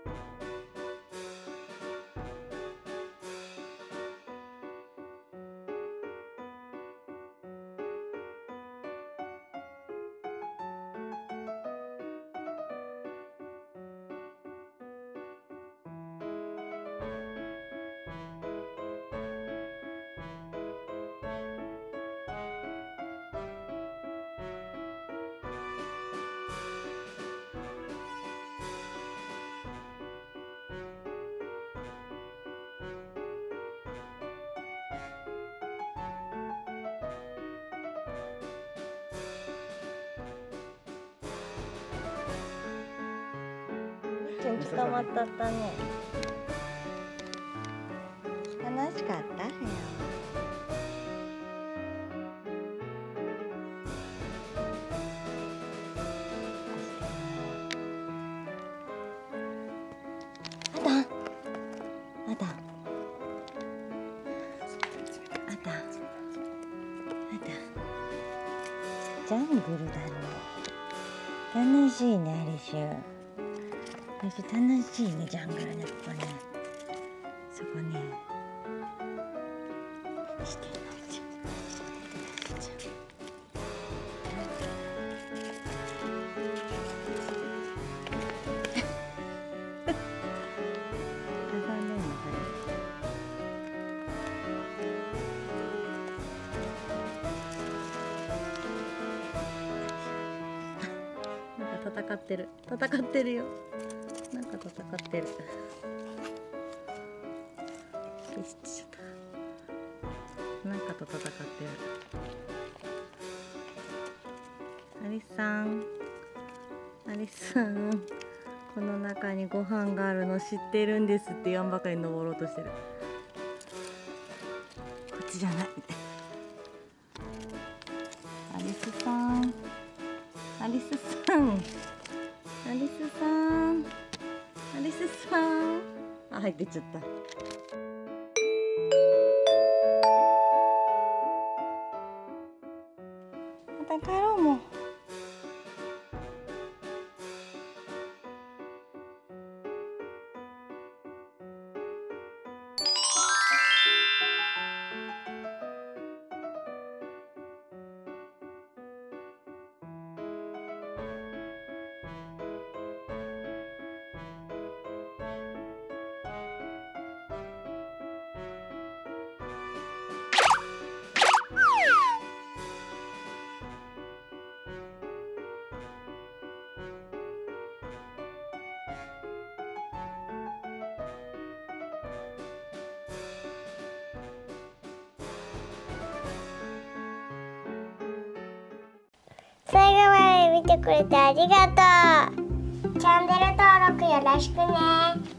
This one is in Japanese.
捕まったったね。楽しかった？あたん、あたん、あたん、あたん。ジャングルだね。楽しいね、アリシュ。楽しいね、ジャングルね、ここね。そこね。してないじゃん。戦ってるよ。なんか戦ってる。なんかと戦ってる。アリスさん、この中にご飯があるの知ってるんですって言わんばかりに登ろうとしてる。こっちじゃない。アリスさん、あ、入ってっちゃった。また帰ろうもう。最後まで見てくれてありがとう。チャンネル登録よろしくね。